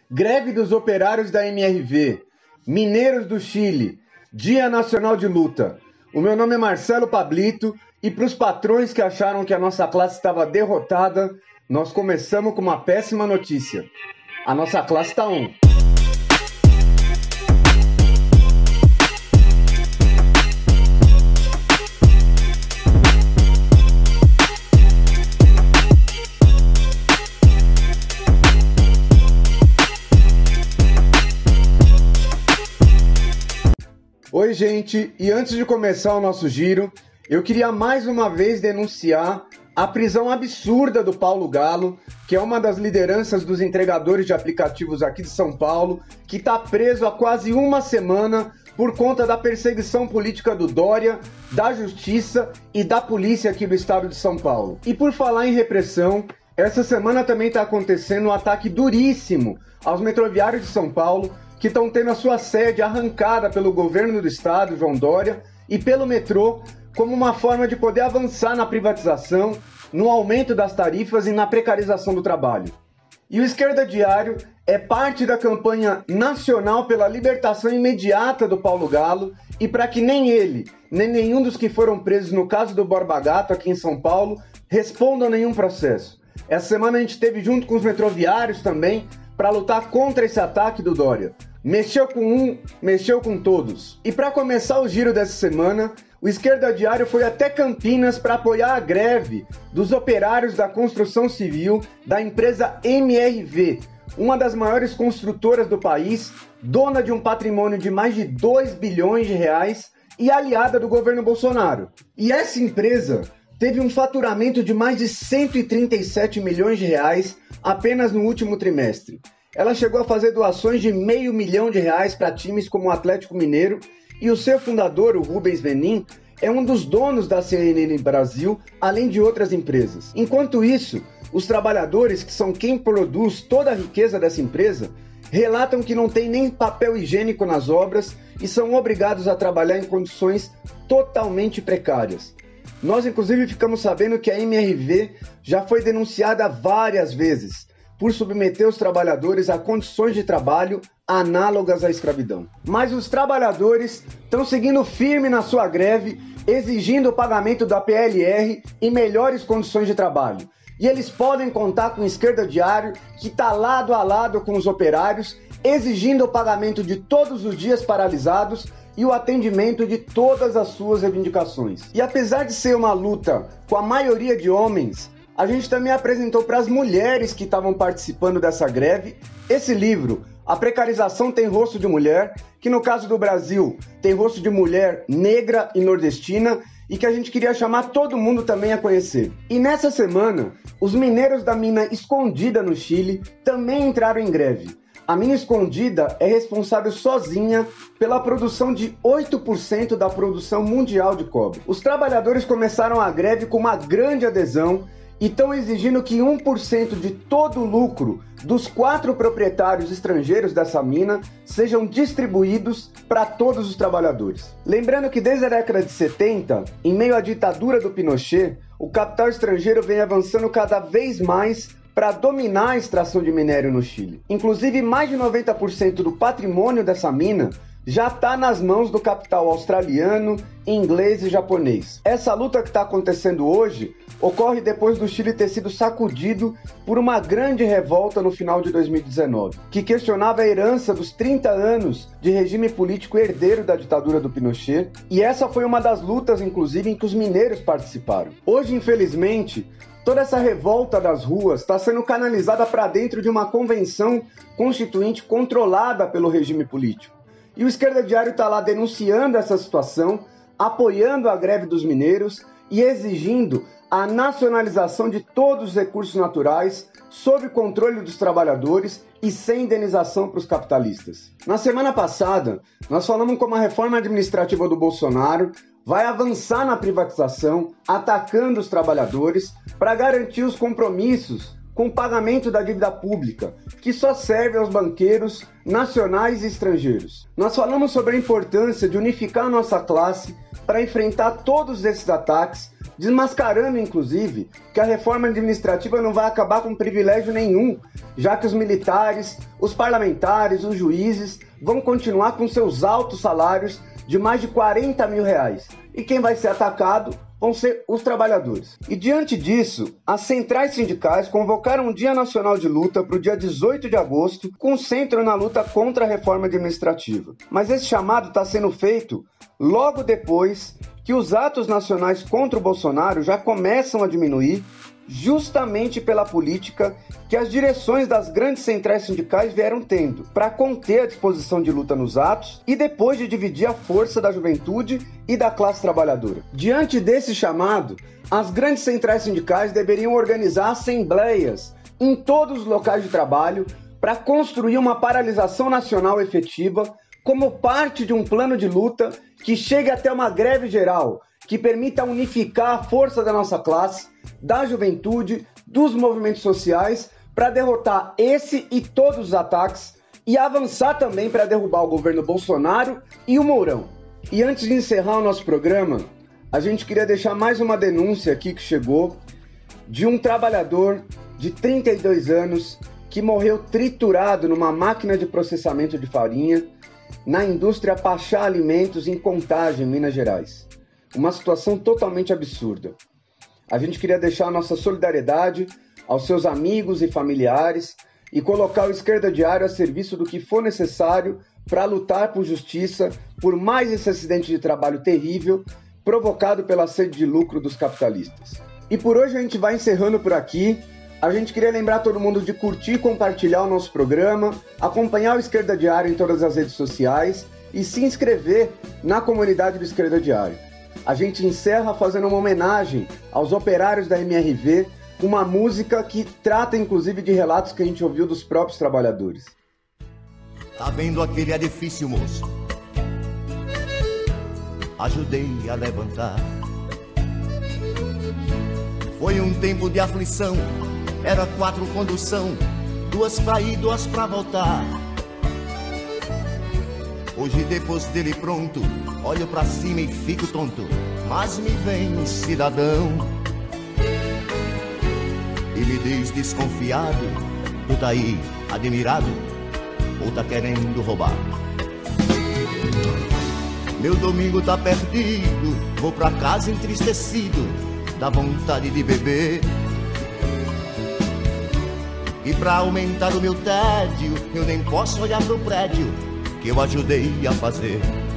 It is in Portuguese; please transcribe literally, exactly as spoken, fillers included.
Greve dos operários da M R V, mineiros do Chile, Dia Nacional de Luta. O meu nome é Marcelo Pablito e para os patrões que acharam que a nossa classe estava derrotada, nós começamos com uma péssima notícia. A nossa classe está on. Oi gente, e antes de começar o nosso giro, eu queria mais uma vez denunciar a prisão absurda do Paulo Galo, que é uma das lideranças dos entregadores de aplicativos aqui de São Paulo, que está preso há quase uma semana por conta da perseguição política do Dória, da Justiça e da polícia aqui do estado de São Paulo. E por falar em repressão, essa semana também está acontecendo um ataque duríssimo aos metroviários de São Paulo, que estão tendo a sua sede arrancada pelo governo do estado, João Dória, e pelo metrô, como uma forma de poder avançar na privatização, no aumento das tarifas e na precarização do trabalho. E o Esquerda Diário é parte da campanha nacional pela libertação imediata do Paulo Galo e para que nem ele, nem nenhum dos que foram presos no caso do Borba Gato aqui em São Paulo respondam a nenhum processo. Essa semana a gente esteve junto com os metroviários também para lutar contra esse ataque do Dória. Mexeu com um, mexeu com todos. E para começar o giro dessa semana, o Esquerda Diário foi até Campinas para apoiar a greve dos operários da construção civil da empresa M R V, uma das maiores construtoras do país, dona de um patrimônio de mais de dois bilhões de reais e aliada do governo Bolsonaro. E essa empresa teve um faturamento de mais de cento e trinta e sete milhões de reais apenas no último trimestre. Ela chegou a fazer doações de meio milhão de reais para times como o Atlético Mineiro e o seu fundador, o Rubens Menin, é um dos donos da C N N Brasil, além de outras empresas. Enquanto isso, os trabalhadores, que são quem produz toda a riqueza dessa empresa, relatam que não tem nem papel higiênico nas obras e são obrigados a trabalhar em condições totalmente precárias. Nós, inclusive, ficamos sabendo que a M R V já foi denunciada várias vezes por submeter os trabalhadores a condições de trabalho análogas à escravidão. Mas os trabalhadores estão seguindo firme na sua greve, exigindo o pagamento da P L R e melhores condições de trabalho. E eles podem contar com o Esquerda Diário, que está lado a lado com os operários, exigindo o pagamento de todos os dias paralisados e o atendimento de todas as suas reivindicações. E apesar de ser uma luta com a maioria de homens, a gente também apresentou para as mulheres que estavam participando dessa greve esse livro, A Precarização Tem Rosto de Mulher, que no caso do Brasil tem rosto de mulher negra e nordestina e que a gente queria chamar todo mundo também a conhecer. E nessa semana, os mineiros da mina Escondida no Chile também entraram em greve. A mina Escondida é responsável sozinha pela produção de oito por cento da produção mundial de cobre. Os trabalhadores começaram a greve com uma grande adesão e estão exigindo que um por cento de todo o lucro dos quatro proprietários estrangeiros dessa mina sejam distribuídos para todos os trabalhadores. Lembrando que desde a década de setenta, em meio à ditadura do Pinochet, o capital estrangeiro vem avançando cada vez mais para dominar a extração de minério no Chile. Inclusive, mais de noventa por cento do patrimônio dessa mina já está nas mãos do capital australiano, inglês e japonês. Essa luta que está acontecendo hoje ocorre depois do Chile ter sido sacudido por uma grande revolta no final de dois mil e dezenove, que questionava a herança dos trinta anos de regime político herdeiro da ditadura do Pinochet, e essa foi uma das lutas, inclusive, em que os mineiros participaram. Hoje, infelizmente, toda essa revolta das ruas está sendo canalizada para dentro de uma convenção constituinte controlada pelo regime político. E o Esquerda Diário está lá denunciando essa situação, apoiando a greve dos mineiros e exigindo a nacionalização de todos os recursos naturais sob controle dos trabalhadores e sem indenização para os capitalistas. Na semana passada, nós falamos como a reforma administrativa do Bolsonaro vai avançar na privatização, atacando os trabalhadores para garantir os compromissos com o pagamento da dívida pública, que só serve aos banqueiros nacionais e estrangeiros. Nós falamos sobre a importância de unificar a nossa classe para enfrentar todos esses ataques, desmascarando inclusive que a reforma administrativa não vai acabar com privilégio nenhum, já que os militares, os parlamentares, os juízes vão continuar com seus altos salários de mais de quarenta mil reais. E quem vai ser atacado vão ser os trabalhadores. E diante disso, as centrais sindicais convocaram um Dia Nacional de Luta para o dia dezoito de agosto, com centro na luta contra a reforma administrativa. Mas esse chamado está sendo feito logo depois que os atos nacionais contra o Bolsonaro já começam a diminuir, justamente pela política que as direções das grandes centrais sindicais vieram tendo para conter a disposição de luta nos atos e depois de dividir a força da juventude e da classe trabalhadora. Diante desse chamado, as grandes centrais sindicais deveriam organizar assembleias em todos os locais de trabalho para construir uma paralisação nacional efetiva como parte de um plano de luta que chegue até uma greve geral, que permita unificar a força da nossa classe, da juventude, dos movimentos sociais, para derrotar esse e todos os ataques e avançar também para derrubar o governo Bolsonaro e o Mourão. E antes de encerrar o nosso programa, a gente queria deixar mais uma denúncia aqui que chegou de um trabalhador de trinta e dois anos que morreu triturado numa máquina de processamento de farinha na indústria Pachá Alimentos em Contagem, Minas Gerais. Uma situação totalmente absurda. A gente queria deixar a nossa solidariedade aos seus amigos e familiares e colocar o Esquerda Diário a serviço do que for necessário para lutar por justiça por mais esse acidente de trabalho terrível provocado pela sede de lucro dos capitalistas. E por hoje a gente vai encerrando por aqui. A gente queria lembrar todo mundo de curtir e compartilhar o nosso programa, acompanhar o Esquerda Diário em todas as redes sociais e se inscrever na comunidade do Esquerda Diário. A gente encerra fazendo uma homenagem aos operários da M R V, com uma música que trata inclusive de relatos que a gente ouviu dos próprios trabalhadores. Tá vendo aquele edifício, moço? Ajudei a levantar. Foi um tempo de aflição, era quatro condução, duas pra ir, duas pra voltar. Hoje depois dele pronto, olho pra cima e fico tonto, mas me vem um cidadão e me diz desconfiado: tu tá aí admirado ou tá querendo roubar? Meu domingo tá perdido, vou pra casa entristecido, dá vontade de beber. E pra aumentar o meu tédio, eu nem posso olhar pro prédio que eu ajudei a fazer.